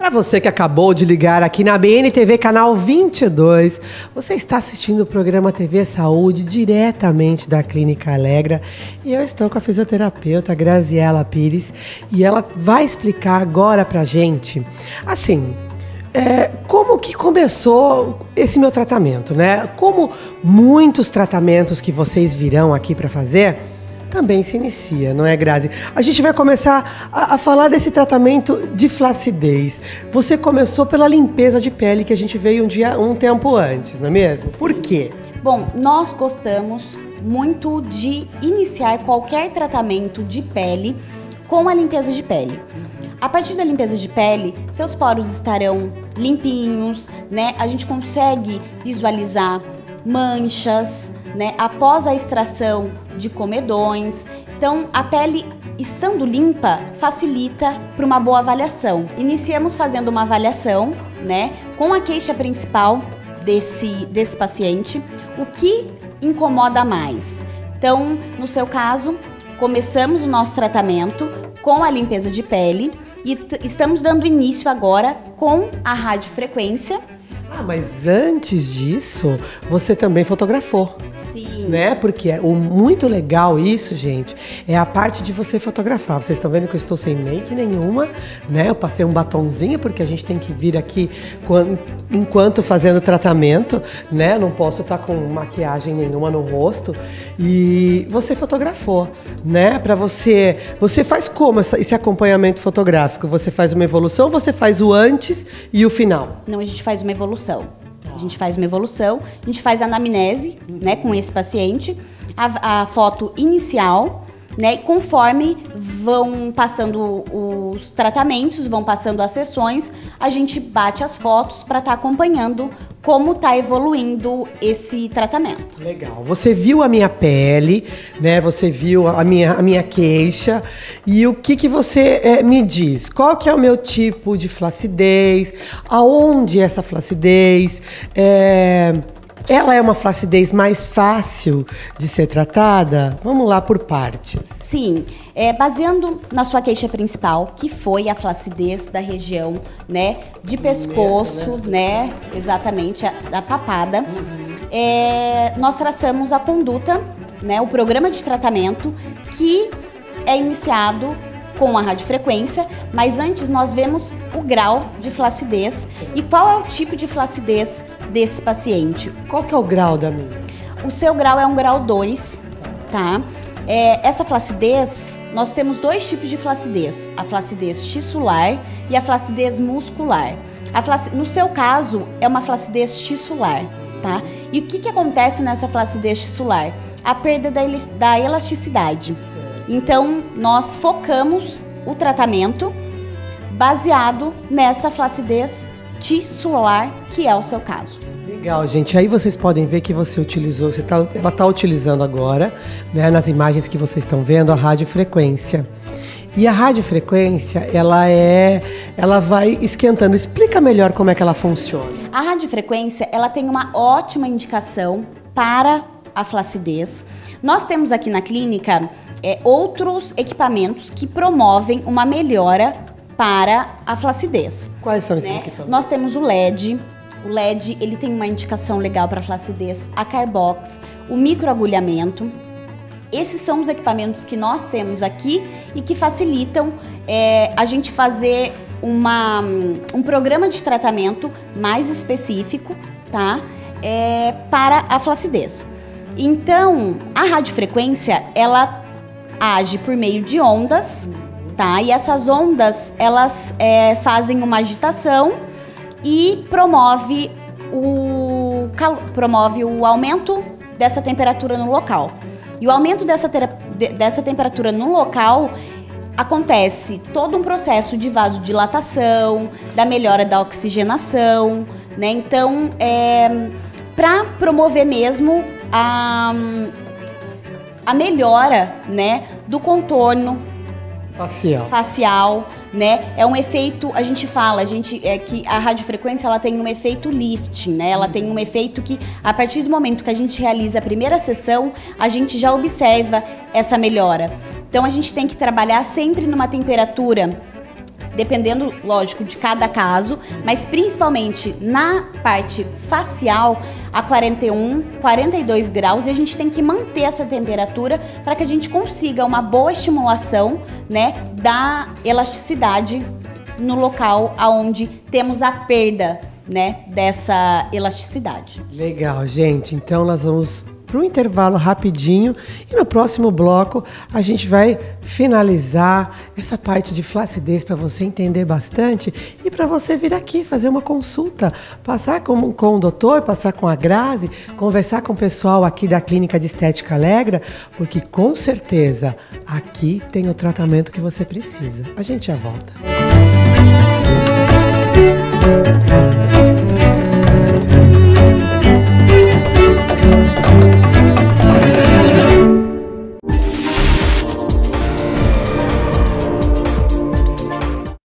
Para você que acabou de ligar aqui na BNTV canal 22, você está assistindo o programa TV Saúde diretamente da Clínica Alegra e eu estou com a fisioterapeuta Graziela Pires e ela vai explicar agora pra gente, assim, como que começou esse meu tratamento, né? Como muitos tratamentos que vocês virão aqui para fazer, também se inicia, não é, Grazi? A gente vai começar a falar desse tratamento de flacidez. Você começou pela limpeza de pele, que a gente veio um tempo antes, não é mesmo? Sim. Por quê? Bom, nós gostamos muito de iniciar qualquer tratamento de pele com a limpeza de pele. A partir da limpeza de pele, seus poros estarão limpinhos, né? A gente consegue visualizar manchas, né? Após a extração de comedões. Então, a pele estando limpa facilita para uma boa avaliação. Iniciamos fazendo uma avaliação, né? Com a queixa principal desse paciente, o que incomoda mais. Então, no seu caso, começamos o nosso tratamento com a limpeza de pele e estamos dando início agora com a radiofrequência. Ah, mas antes disso, você também fotografou. Sim. Né? Porque o muito legal isso, gente, é a parte de você fotografar. Vocês estão vendo que eu estou sem make nenhuma, né? Eu passei um batonzinho porque a gente tem que vir aqui enquanto fazendo o tratamento, né? Não posso estar com maquiagem nenhuma no rosto. E você fotografou, né? Para você faz como esse acompanhamento fotográfico? Você faz uma evolução ou você faz o antes e o final? Não, a gente faz uma evolução. A gente faz uma evolução, a gente faz a anamnese, né, com esse paciente, a foto inicial, né, e conforme vão passando os tratamentos, vão passando as sessões, a gente bate as fotos para estar acompanhando como está evoluindo esse tratamento. Legal. Você viu a minha pele, né? Você viu a minha queixa. E o que você me diz? Qual que é o meu tipo de flacidez? Aonde é essa flacidez? Ela é uma flacidez mais fácil de ser tratada? Vamos lá por partes. Sim, baseando na sua queixa principal, que foi a flacidez da região, né, de pescoço, né, exatamente, da papada, nós traçamos a conduta, né, o programa de tratamento que é iniciado com a radiofrequência, mas antes nós vemos o grau de flacidez e qual é o tipo de flacidez desse paciente. Qual que é o grau da minha? O seu grau é um grau 2, tá? Essa flacidez, nós temos dois tipos de flacidez, a flacidez tissular e a flacidez muscular. No seu caso, é uma flacidez tissular, tá? E o que acontece nessa flacidez tissular? A perda da elasticidade. Então, nós focamos o tratamento baseado nessa flacidez tissular, que é o seu caso. Legal, gente. Aí vocês podem ver que você utilizou, ela está utilizando agora, né, nas imagens que vocês estão vendo, a radiofrequência. E a radiofrequência, ela vai esquentando. Explica melhor como é que ela funciona. A radiofrequência, ela tem uma ótima indicação para a flacidez. Nós temos aqui na clínica outros equipamentos que promovem uma melhora para a flacidez. Quais são esses equipamentos? Nós temos o LED. O LED, ele tem uma indicação legal para flacidez, a Carbox, o microagulhamento. Esses são os equipamentos que nós temos aqui e que facilitam a gente fazer um programa de tratamento mais específico, tá? Para a flacidez. Então, a radiofrequência, ela age por meio de ondas, tá? E essas ondas, elas fazem uma agitação e promove o aumento dessa temperatura no local. E o aumento dessa temperatura no local acontece todo um processo de vasodilatação, da melhora da oxigenação, né? Então, para promover mesmo a melhora, né, do contorno facial, né? É um efeito, a gente fala, que a radiofrequência, ela tem um efeito lifting, né? Ela tem um efeito que, a partir do momento que a gente realiza a primeira sessão, a gente já observa essa melhora. Então, a gente tem que trabalhar sempre numa temperatura dependendo, lógico, de cada caso, mas principalmente na parte facial, a 41, 42 graus, e a gente tem que manter essa temperatura para que a gente consiga uma boa estimulação, né, da elasticidade no local aonde temos a perda, né, dessa elasticidade. Legal, gente. Então nós vamos para um intervalo rapidinho e no próximo bloco a gente vai finalizar essa parte de flacidez para você entender bastante e para você vir aqui fazer uma consulta, passar com o doutor, passar com a Grazi, conversar com o pessoal aqui da Clínica de Estética Alegra, porque com certeza aqui tem o tratamento que você precisa. A gente já volta.